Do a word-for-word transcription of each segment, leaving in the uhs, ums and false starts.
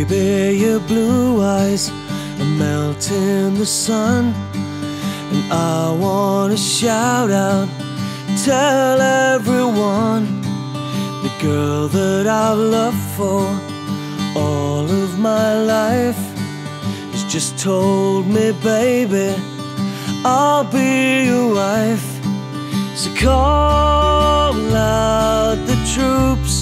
Baby, your blue eyes are melting the sun, and I wanna shout out, tell everyone, the girl that I've loved for all of my life has just told me, baby, I'll be your wife. So call out the troops,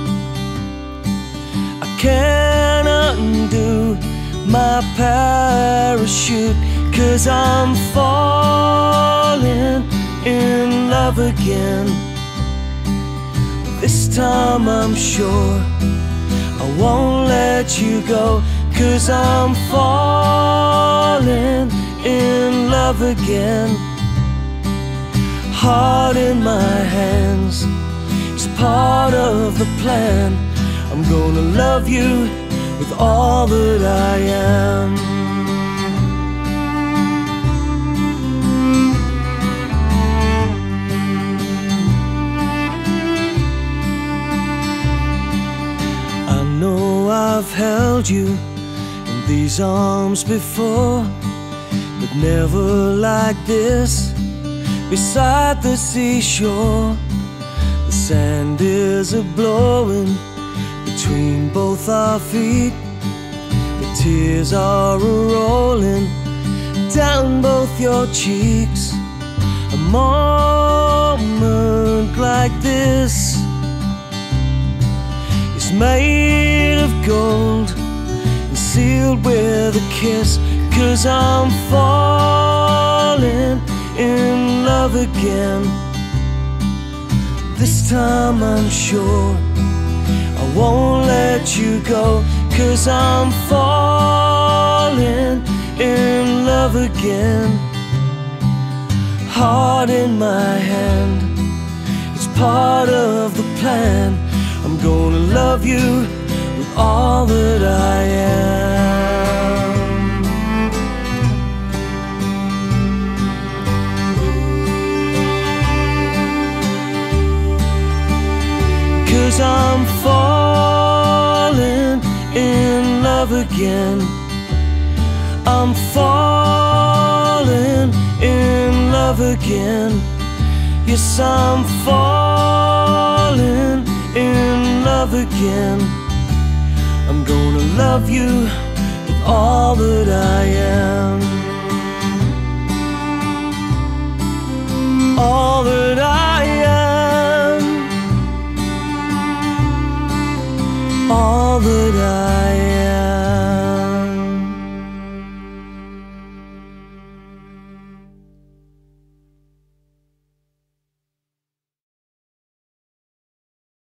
I can't undo my parachute, 'cause I'm falling in love again. This time I'm sure I won't let you go, 'cause I'm falling in love again. Heart in my hands, it's part of the plan. I'm gonna love you with all that I am. I know I've held you in these arms before, but never like this, beside the seashore. The sand is a-blowing between both our feet, the tears are a-rolling down both your cheeks. A moment like this is made of gold and sealed with a kiss, 'cause I'm falling in love again. This time I'm sure I won't let you go, 'cause I'm falling in love again. Heart in my hand, it's part of the plan. I'm gonna love you with all that I am. 'Cause I'm falling in love again. I'm falling in love again. Yes, I'm falling in love again. I'm gonna love you with all that I am. All that I am. All that I am.